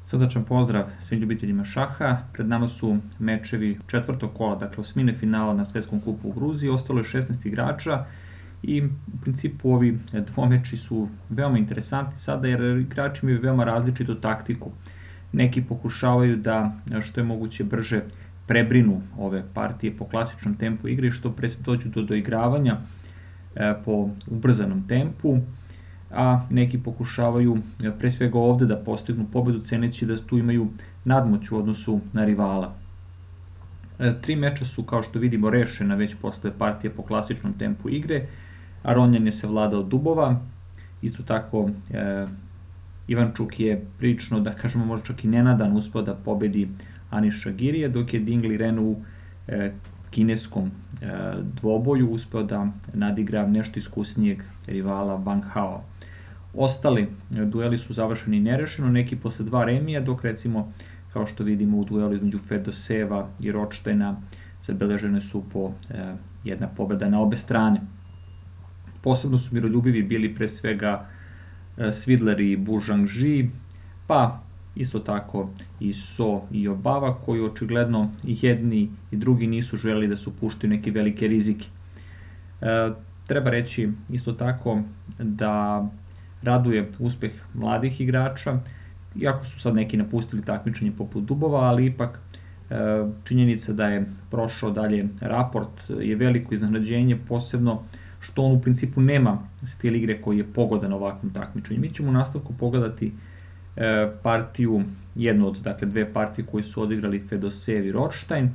Srdačan pozdrav svim ljubiteljima šaha. Pred nama su mečevi četvrtog kola, dakle osmine finala na Svetskom kupu u Gruziji. Ostalo je 16 igrača i u principu ovi dvomeči su veoma interesantni sada jer igrači imaju veoma različitu taktiku. Neki pokušavaju da što je moguće brže prebrinu ove partije po klasičnom tempu igre i što pre dođu do doigravanja po ubrzanom tempu, a neki pokušavaju pre svega ovde da postignu pobedu ceneći da tu imaju nadmoć u odnosu na rivala. Tri meča su, kao što vidimo, rešena već posle partije po klasičnom tempu igre. Aronjan je se vladao dubova, isto tako Ivančuk je prilično, da kažemo, možda čak i nenadan uspeo da pobedi Aniša Girija, dok je Dingli Ren u kineskom dvoboju uspeo da nadigra nešto iskusnijeg rivala Wang Hao. Ostali dueli su završeni nerešeno, neki posle dva remija, dok recimo, kao što vidimo u duelu između Fedoseva i Rothsteina, zabeležene su po jedna pobeda na obe strane. Posebno su miroljubivi bili pre svega Svidler i Bu Zhangji, pa isto tako i So i Obava, koji očigledno i jedni i drugi nisu želeli da se upuštaju neke velike rizike. Treba reći isto tako da raduje uspeh mladih igrača, iako su sad neki napustili takmičenje poput Dubova, ali ipak činjenica da je prošao dalje Raport je veliko iznenađenje, posebno što on u principu nema stil igre koji je pogodan ovakvom takmičenju. Mi ćemo u nastavku pogledati partiju, jednu od dve partije koje su odigrali Fedosev i Rothstein,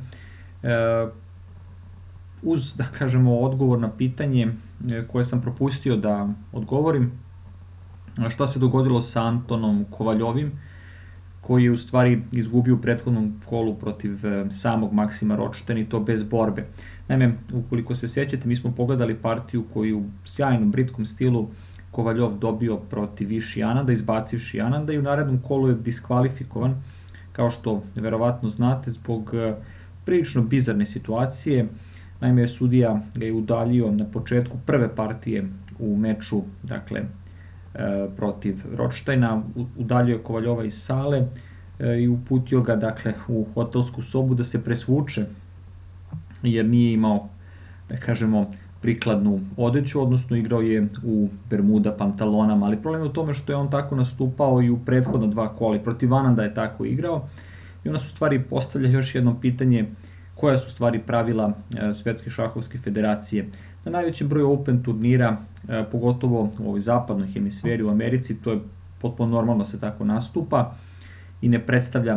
uz, da kažemo, odgovor na pitanje koje sam propustio da odgovorim, šta se dogodilo sa Antonom Kovaljovim, koji je u stvari izgubio u prethodnom kolu protiv samog Maksima Rothsteina i to bez borbe. Naime, ukoliko se sjećate, mi smo pogledali partiju koju u sjajnom britkom stilu Kovaljov dobio protiv Viši Ananda, izbacivši Ananda, i u narednom kolu je diskvalifikovan, kao što verovatno znate, zbog prilično bizarne situacije. Naime, sudija ga je udaljio na početku prve partije u meču, dakle, protiv Rothsteina, udaljio je Kovaljova iz sale i uputio ga, dakle, u hotelsku sobu da se presvuče, jer nije imao, da kažemo, prikladnu odeću, odnosno igrao je u bermuda pantalonama, ali problem je u tome što je on tako nastupao i u prethodna dva kola, i protiv Ananda je tako igrao, i onda su stvari postavlja još jedno pitanje koja su stvari pravila Svetske šahovske federacije. Na najvećem broju Open turnira, pogotovo u ovoj zapadnoj hemisferi u Americi, to je potpuno normalno da se tako nastupa i ne predstavlja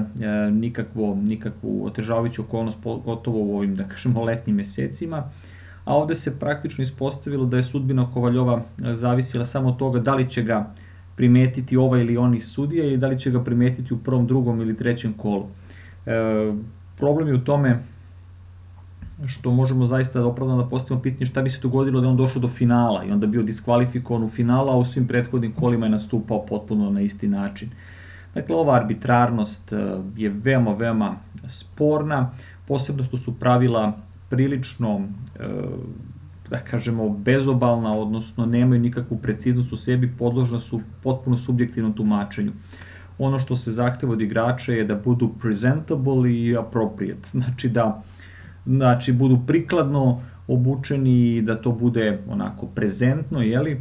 nikakvu otežavajuću okolnost, pogotovo u ovim, da kažemo, letnjim mesecima, a ovde se praktično ispostavilo da je sudbina Kovaljova zavisila samo od toga da li će ga primetiti ovaj ili oni sudija ili da li će ga primetiti u prvom, drugom ili trećem kolu. Problem je u tome što možemo zaista opravdano da postavimo pitanje šta bi se dogodilo da je on došao do finala i onda bio diskvalifikovan u finalu, a u svim prethodnim kolima je nastupao potpuno na isti način. Dakle, ova arbitrarnost je veoma, veoma sporna, posebno što su pravila prilično, da kažemo, bezobalna, odnosno nemaju nikakvu preciznost u sebi, podložna su potpuno subjektivnom tumačenju. Ono što se zahteva od igrača je da budu presentable i appropriate, znači budu prikladno obučeni i da to bude onako prezentno, jeli?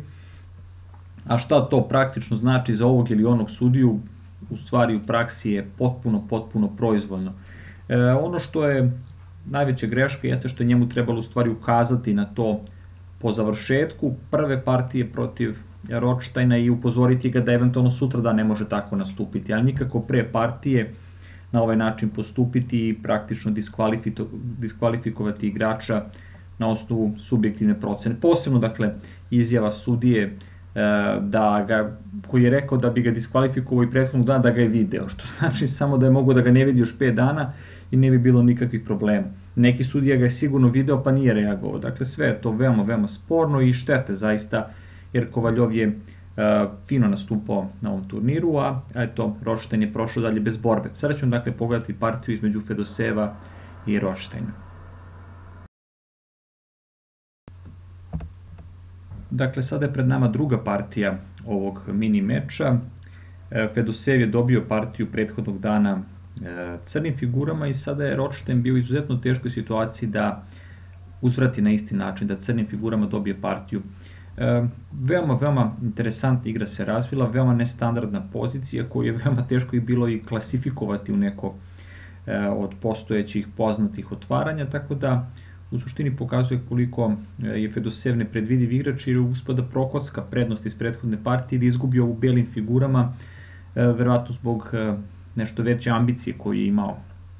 A šta to praktično znači za ovog ili onog sudiju, u stvari u praksi je potpuno proizvoljno. Ono što je najveća greška jeste što je njemu trebalo u stvari ukazati na to po završetku prve partije protiv Rothsteina i upozoriti ga da eventualno sutra da ne može tako nastupiti, ali nikako pre partije na ovaj način postupiti i praktično diskvalifikovati igrača na osnovu subjektivne procene. Posebno, dakle, izjava sudije koji je rekao da bi ga diskvalifikovao i prethodnog dana da ga je video, što znači samo da je mogo da ga ne vidi još 5 dana i ne bi bilo nikakvih problema. Neki sudija ga je sigurno video pa nije reagovao. Dakle, sve je to veoma, veoma sporno i štete zaista, jer Kovaljov je fino nastupao na ovom turniru, a eto, Rothstein je prošao dalje bez borbe. Sada ćemo, dakle, pogledati partiju između Fedoseva i Rothsteina. Dakle, sada je pred nama druga partija ovog mini meča. Fedoseev je dobio partiju prethodnog dana crnim figurama i sada je Rothstein bio u izuzetno teškoj situaciji da uzvrati na isti način, da crnim figurama dobije partiju. Veoma interesantna igra se razvila, veoma nestandardna pozicija koju je veoma teško i bilo i klasifikovati u neko od postojećih poznatih otvaranja, tako da u suštini pokazuje koliko je Fedoseev nepredvidiv igrač jer je uspeo da prokocka prednost iz prethodne partije ili izgubio u belim figurama, verovatno zbog nešto veće ambicije koju je imao.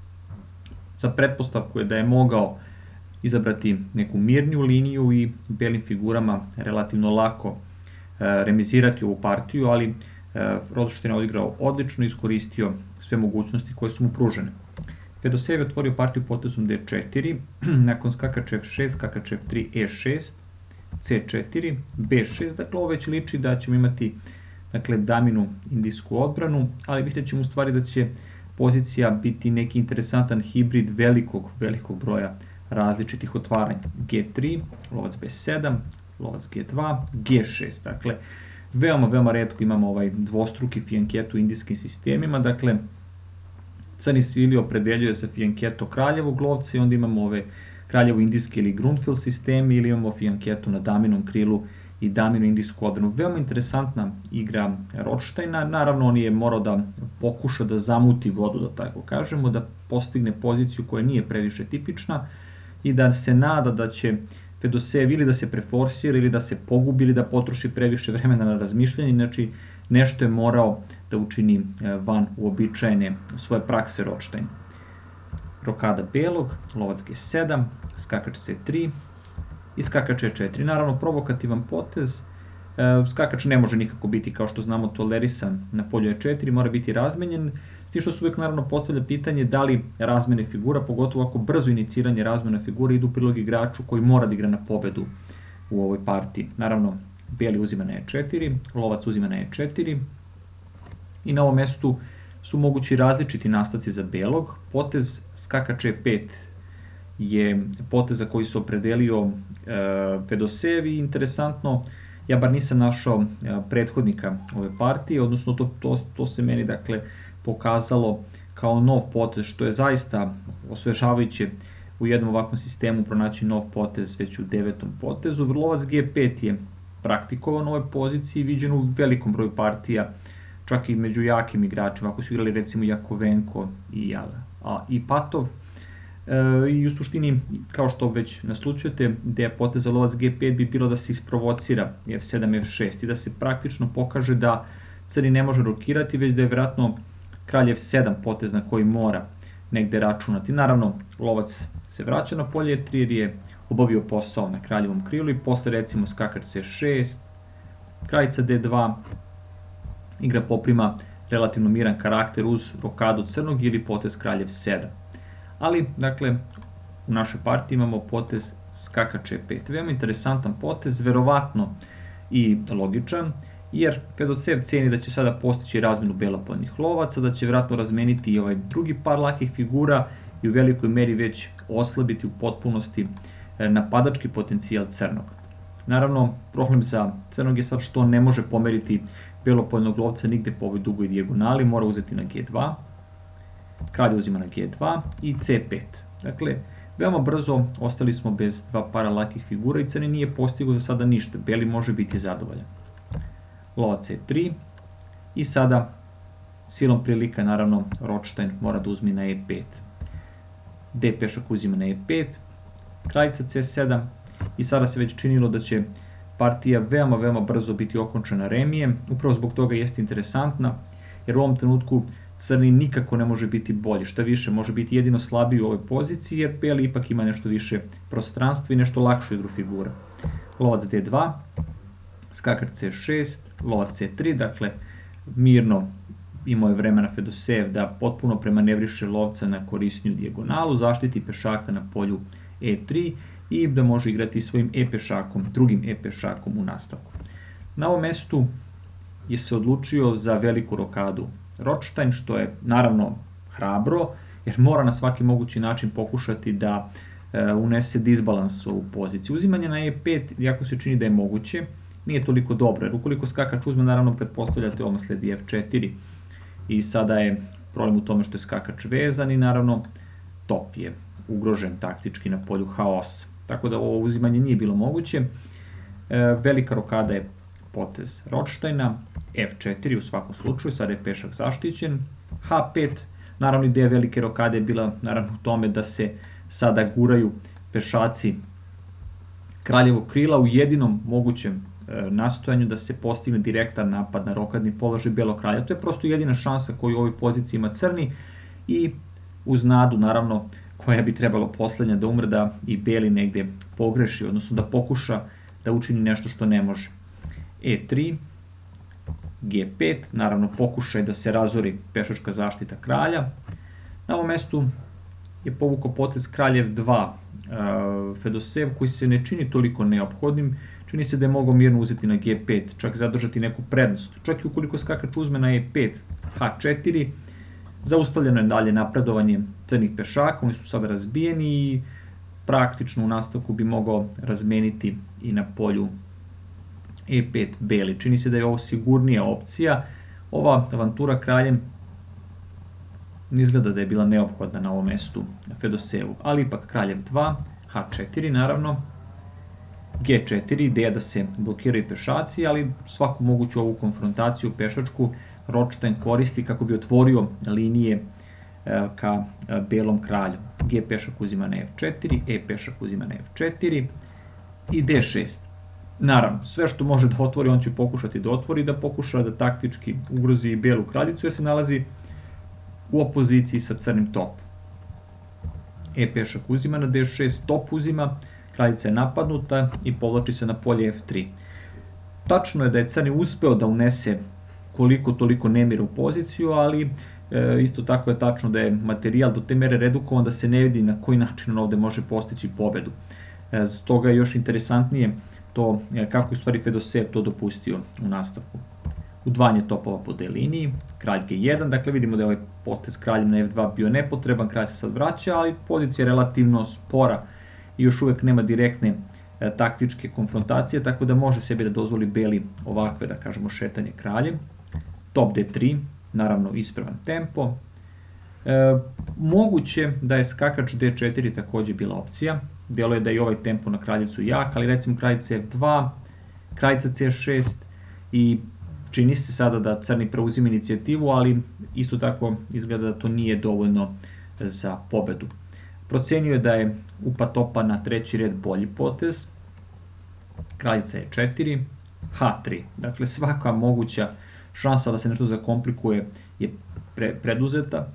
Za pretpostavku je da je mogao izabrati neku mirniju liniju i belim figurama relativno lako remizirati ovu partiju, ali Rothstein je odigrao odlično i iskoristio sve mogućnosti koje su mu pružene. Fedoseev je otvorio partiju potezom d4, nakon skakač f6, skakač f3, e6, c4, b6, dakle ovo već liči da ćemo imati daminu indijsku odbranu, ali vidjet ćemo u stvari da će pozicija biti neki interesantan hibrid velikog broja različitih otvaranja. G3, lovac b7, lovac g2, g6, dakle veoma retko imamo ovaj dvostruki fijanket u indijskim sistemima, dakle crni svili opredeljuje za fijanketo kraljevog lovca i onda imamo ove kraljevo-indijske ili Grundfeld sistemi ili imamo fijanketu na daminom krilu i daminu indijsku odbranu. Veoma interesantna igra Rothsteina, naravno on je morao da pokuša da zamuti vodu, da tako kažemo, da postigne poziciju koja nije previše tipična i da se nada da će Fedoseev ili da se preforsira ili da se pogubi ili da potroši previše vremena na razmišljanje, znači nešto je morao da učini van uobičajene svoje prakse Rothstein. Rokada belog, lovac g7, skakač c3 i skakač e4. Naravno, provokativan potez, skakač ne može nikako biti, kao što znamo, tolerisan na polju e4, mora biti razmenjen, s tim što se uvijek naravno postavlja pitanje da li razmene figura, pogotovo ako brzo iniciranje razmena figura idu u prilog igraču koji mora da igra na pobedu u ovoj partiji. Naravno, beli uzima na e4, lovac uzima na e4 i na ovom mestu su mogući različiti nastavci za belog. Potez skakač e5 je potez za koji se opredelio Fedoseev i interesantno, ja bar nisam našao prethodnika ove partije, odnosno to se meni pokazalo kao nov potez, što je zaista osvežavajuće u jednom ovakvom sistemu pronaći nov potez već u 9. potezu. Lovac g5 je praktikovan u ovoj poziciji, viđen u velikom broju partija, čak i među jakim igračima, ako su igrali recimo Jakovenko i Patov. I u suštini, kao što već naslučujete, ideja poteza lovac g5 bi bilo da se isprovocira f7, f6 i da se praktično pokaže da crni ne može rokirati, već da je vjerojatno kralj f7 potez na koji mora negde računati. Naravno, lovac se vraća na polje e3 jer je obavio posao na kraljevom krilu i posle recimo skakač c6, kraljica d2, igra poprima relativno miran karakter uz rokadu crnog ili potez kraljev 7. Ali, dakle, u našoj partiji imamo potez skakač e5. Veoma interesantan potez, verovatno i logičan, jer Fedoseev ceni da će sada postići razmenu belopolnih lovaca, da će vjerojatno razmeniti i ovaj drugi par lakih figura i u velikoj meri već oslabiti u potpunosti napadački potencijal crnog. Naravno, problem za crnog je sad što ne može pomeriti belopoljnog lovca nigde po ovoj dugoj dijagonali, mora uzeti na g2, kralj uzima na g2 i c5. Dakle, veoma brzo ostali smo bez dva para lakih figura i crni nije postigao za sada ništa, beli može biti zadovoljan. Lovac c3 i sada silom prilika, naravno, Rothstein mora da uzme na e5. D pešak uzima na e5, kraljica c7 i sada se već činilo da će partija veoma brzo biti okončana remijem, upravo zbog toga jeste interesantna, jer u ovom trenutku crni nikako ne može biti bolji, šta više može biti jedino slabiji u ovoj poziciji, jer beli ipak ima nešto više prostranstva i nešto lakšu igru figura. Lovac d2, skakač c6, lovac c3, dakle mirno imao je vremena Fedoseev da potpuno premanevriše lovca na korisniju dijagonalu, zaštiti pešaka na polju e3 i da može igrati svojim e-pešakom, drugim e-pešakom u nastavku. Na ovom mestu je se odlučio za veliku rokadu Rothstein, što je naravno hrabro, jer mora na svaki mogući način pokušati da unese disbalans u ovu poziciju. Uzimanje na e5, jako se čini da je moguće, nije toliko dobro, jer ukoliko skakač uzme, naravno pretpostavljate odmah sledi f4 i sada je problem u tome što je skakač vezan i naravno top je ugrožen taktički na polju h8. Tako da ovo uzimanje nije bilo moguće. Velika rokada je potez Rothsteina, f4 u svakom slučaju, sada je pešak zaštićen, h5, naravno ideja velike rokade je bila naravno u tome da se sada guraju pešaci kraljevog krila u jedinom mogućem nastojanju da se postigne direktan napad na rokadni položaj belog kralja. To je prosto jedina šansa koju u ovoj poziciji ima crni i uz nadu, naravno, koja bi trebalo poslednja da umre, da i beli negde pogreši, odnosno da pokuša da učini nešto što ne može. E3, G5, naravno pokušaj da se razori pešačka zaštita kralja. Na ovom mestu je povukao potez kraljev 2, Fedoseev, koji se ne čini toliko neophodnim, čini se da je mogao mirno uzeti na G5, čak zadržati neku prednost. Čak i ukoliko skakač uzme na E5, H4, zaustavljeno je dalje napredovanje crnih pešaka, oni su sada razbijeni i praktično u nastavku bi mogao razmeniti i na polju E5 beli. Čini se da je ovo sigurnija opcija. Ova avantura kraljem izgleda da je bila neophodna na ovom mestu Fedoseevu, ali ipak kraljev 2, H4 naravno, G4, ideja da se blokiraju pešaci, ali svaku moguću ovu konfrontaciju pešačku Rothstein koristi kako bi otvorio linije ka belom kralju. G pešak uzima na F4, E pešak uzima na F4 i D6. Naravno, sve što može da otvori, on će pokušati da otvori, da pokuša da taktički ugrozi i belu kraljicu, jer se nalazi u opoziciji sa crnim topom. E pešak uzima na D6, top uzima, kraljica je napadnuta i povlači se na polje F3. Tačno je da je crni uspeo da unese koliko toliko nemira u poziciju, ali isto tako je tačno da je materijal do te mere redukovan da se ne vidi na koji način on ovde može postići pobedu. Stoga je još interesantnije to kako je u stvari Fedoseev to dopustio u nastavku. Udvanje topova po D liniji, kralj G1, dakle vidimo da je ovaj potez kraljem na F2 bio nepotreban, kralj se sad vraća, ali pozicija je relativno spora i još uvek nema direktne taktičke konfrontacije, tako da može sebi da dozvoli beli ovakve, da kažemo, šetanje kraljem. Top D3, naravno ispravan tempo. Moguće da je skakač D4 takođe bila opcija, delo je da je i ovaj tempo na kraljicu jak, ali recimo kraljica F2, kraljica C6 i čini se sada da crni preuzima inicijativu, ali isto tako izgleda da to nije dovoljno za pobedu. Procenio je da je upad topa na treći red bolji potez, kraljica E4, H3, dakle svaka moguća šansa da se nešto zakomplikuje je preduzeta,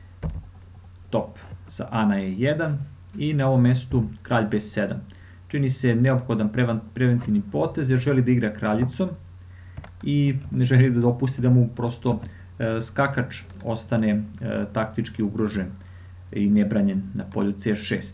top sa A na E1 i na ovom mestu kralj B7. Čini se neophodan preventivni potez jer želi da igra kraljicom i ne želi da dopusti da mu prosto skakač ostane taktički ugrožen i nebranjen na polju C6.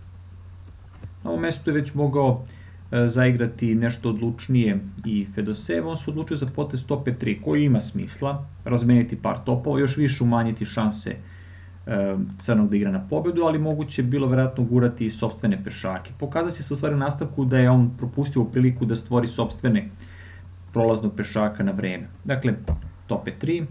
Na ovom mestu je već mogao zaigrati nešto odlučnije i Fedoseev, on se odlučio za potez top E3 koji ima smisla, razmeniti par topova, još više umanjiti šanse crnog da igra na pobedu, ali moguće je bilo verovatno gurati i sopstvene pešake. Pokazat će se u stvari u nastavku da je on propustio priliku da stvori sopstvene prolaznog pešaka na vreme. Dakle, top E3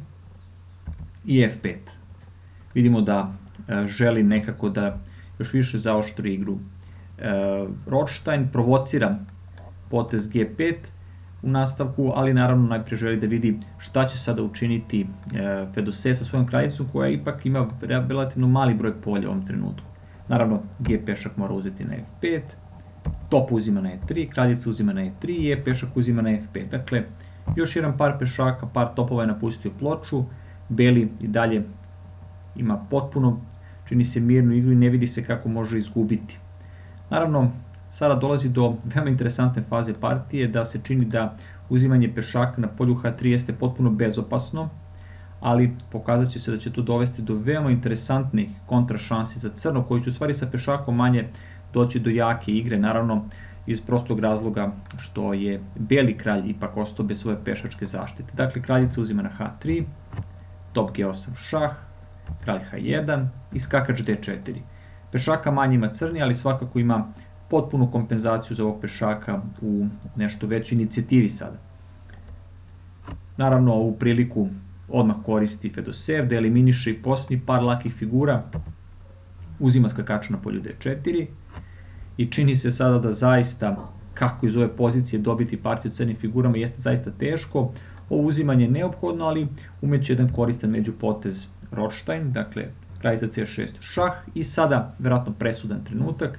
i F5. Vidimo da želi nekako da još više zaoštri igru. Rothstein provocira potez G5 u nastavku, ali naravno najprije želi da vidi šta će sada učiniti Fedoseev sa svojom kraljicom koja ipak ima relativno mali broj polja u ovom trenutku. Naravno, G pešak mora uzeti na F5, top uzima na E3, kraljica uzima na E3 i E pešak uzima na F5. Dakle, još jedan par pešaka, par topova je napustio ploču, beli i dalje ima potpuno, čini se mirnu igru i ne vidi se kako može izgubiti. Naravno, sada dolazi do veoma interesantne faze partije, da se čini da uzimanje pešaka na polju H3 jeste potpuno bezopasno, ali pokazat će se da će to dovesti do veoma interesantnih kontrašansi za crno, koji će u stvari sa pešakom manje doći do jake igre, naravno iz prostog razloga što je beli kralj ipak ostao bez svoje pešačke zaštite. Dakle, kraljica uzima na H3, top G8 šah, kralj H1 i skakač D4. Pešaka manje ima crni, ali svakako ima potpunu kompenzaciju za ovog pešaka u nešto većoj inicijativi sada. Naravno, ovu priliku odmah koristi Fedoseev da eliminiše i posljednji par lakih figura, uzima skakača na polju D4 i čini se sada da zaista, kako iz ove pozicije dobiti partiju crnim figurama jeste zaista teško. Ovo uzimanje je neophodno, ali umeće jedan koristan međupotez Rothstein, dakle kraljica C6 šah i sada verovatno presudan trenutak.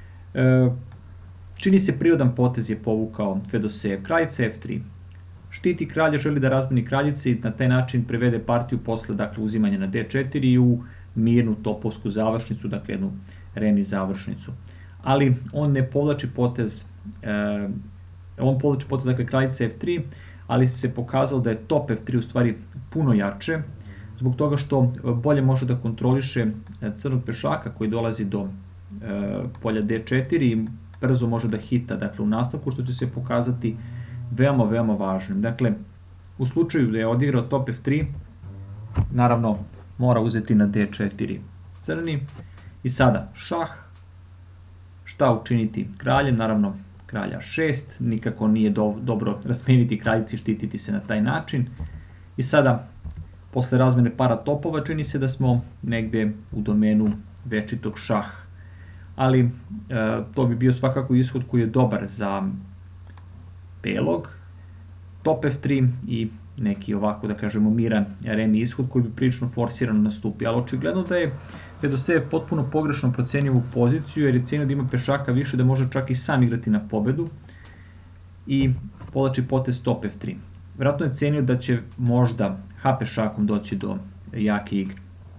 Čini se prirodan potez je povukao Fedoseev, kraljica F3. Štiti kralja, želi da razmeni kraljice i na taj način prevede partiju posle uzimanja na D4 i u mirnu topovsku završnicu, dakle jednu remi završnicu. Ali on ne povlači potez, dakle kraljica F3, ali se pokazalo da je top F3 u stvari puno jače, zbog toga što bolje može da kontroliše crnog pešaka koji dolazi do polja D4 i brzo može da hita, dakle u nastavku, što će se pokazati veoma, veoma važnim. Dakle, u slučaju da je odigrao top F3, naravno mora uzeti na D4 crni i sada šah, šta učiniti kraljem, naravno kralja 6, nikako nije dobro razmeniti kraljici i štititi se na taj način i sada posle razmene para topova čini se da smo negde u domenu večitog šah, ali to bi bio svakako ishod koji je dobar za belog, top F3 i neki ovako da kažemo miran remi ishod koji bi prilično forsirano nastupi, ali očigledno da je Fedoseev potpuno pogrešno procenio ovu poziciju jer je cenio da ima pešaka više da može čak i sam igrati na pobedu i povlači potez top F3. Vjerojatno je cenio da će možda H pešakom doći do jake igre.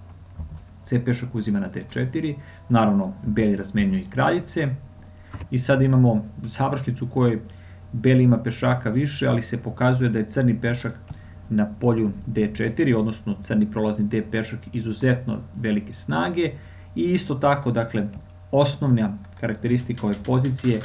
C pešak uzima na D4, naravno beli razmenjuje i kraljice i sada imamo završnicu u kojoj beli ima pešaka više, ali se pokazuje da je crni pešak na polju D4, odnosno crni prolazni D pešak izuzetno velike snage i isto tako, dakle, osnovna karakteristika ove pozicije,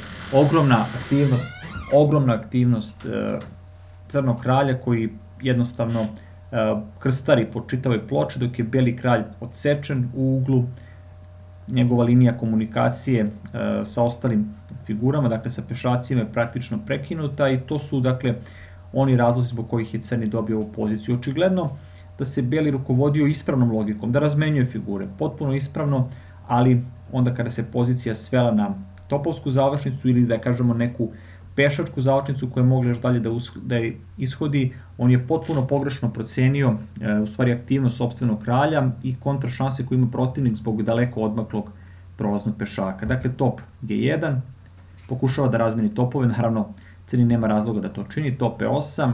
ogromna aktivnost crnog kralja koji jednostavno krstari po čitavoj ploči dok je beli kralj odsečen u uglu, njegova linija komunikacije sa ostalim figurama, dakle sa pešacima je praktično prekinuta i to su, dakle, oni razlozi zbog kojih je crni dobio ovu poziciju. Očigledno da se beli rukovodio ispravnom logikom, da razmenjuje figure, potpuno ispravno, ali onda kada se pozicija svela na topovsku završnicu ili da kažemo neku pešačku završnicu koja je mogla još dalje da je ishodi, on je potpuno pogrešno procenio u stvari aktivnost sopstvenog kralja i kontra šanse koju ima protivnik zbog daleko odmaklog prolaznog pešaka. Dakle, top G1, pokušava da razmeni topove, naravno crni nema razloga da to čini, top E8,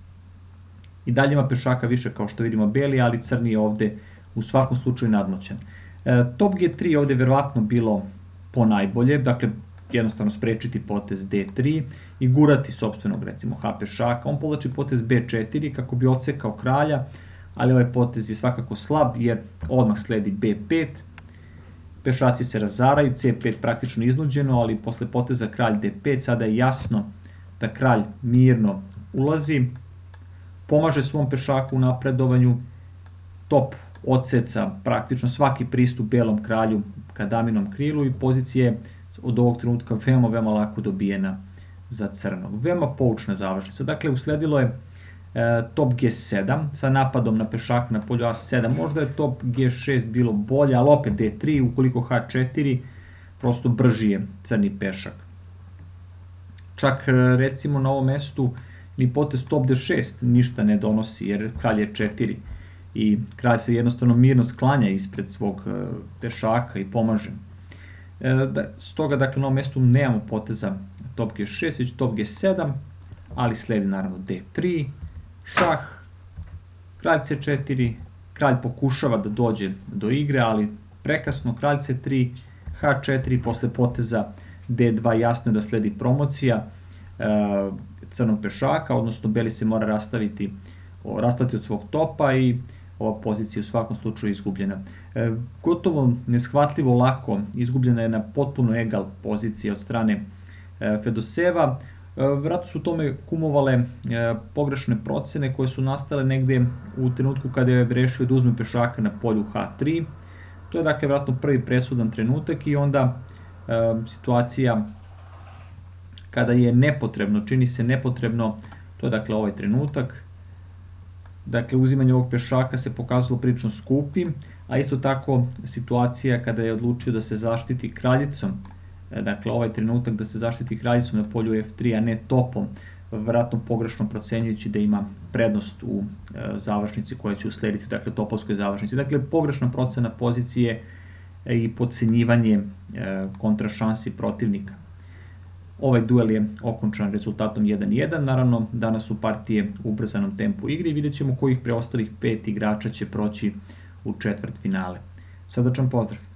i dalje ima pešaka više kao što vidimo beli, ali crni je ovde u svakom slučaju nadmoćan. Top G3 je ovde verovatno bilo ponajbolje, dakle jednostavno sprečiti potez D3 i gurati sopstvenog recimo H pešaka, on povlači potez B4 kako bi odsekao kralja, ali ovaj potez je svakako slab jer odmah sledi B5, pešaci se razaraju, C5 praktično iznuđeno, ali posle poteza kralj D5 sada je jasno da kralj mirno ulazi, pomaže svom pešaku u napredovanju, top odseca praktično svaki pristup belom kralju ka daminom krilu i pozicija je od ovog trenutka veoma, veoma lako dobijena za crnog. Veoma poučna završnica. Dakle, usledilo je top G7 sa napadom na pešak na polju A7. Možda je top G6 bilo bolje, ali opet D3, ukoliko H4, prosto brži je crni pešak. Čak recimo na ovom mestu ni potez top D6 ništa ne donosi jer kralj je 4 i kralj se jednostavno mirno sklanja ispred svog pešaka i pomaže. Stoga, dakle, na ovom mestu nemamo poteza top G6, već top G7, ali sledi naravno D3, šah, kralj C4, kralj pokušava da dođe do igre, ali prekasno, kralj C3, H4, posle poteza D2 jasno je da sledi promocija crnog pešaka, odnosno beli se mora rastaviti od svog topa i ova pozicija u svakom slučaju izgubljena. Gotovo neshvatljivo lako izgubljena je na potpuno egal pozicija od strane Fedoseeva. Vjerojatno su tome kumovale pogrešne procene koje su nastale negde u trenutku kada je rešio da uzme pešaka na polju H3. To je dakle vjerojatno prvi presudan trenutak i onda situacija kada je nepotrebno, čini se nepotrebno, to je dakle ovaj trenutak, dakle uzimanje ovog pešaka se pokazalo prilično skupim, a isto tako situacija kada je odlučio da se zaštiti kraljicom, dakle ovaj trenutak da se zaštiti kraljicom na polju f3, a ne topom, vjerojatno pogrešno procenjujući da ima prednost u završnici koja će uslediti, dakle topovskoj završnici. Dakle, pogrešna procena pozicije i podcenjivanje kontra šansi protivnika. Ovaj duel je okončan rezultatom 1-1, naravno danas su partije u ubrzanom tempu igre i vidjet ćemo kojih preostalih 5 igrača će proći u četvrtfinale. Srdačan pozdrav!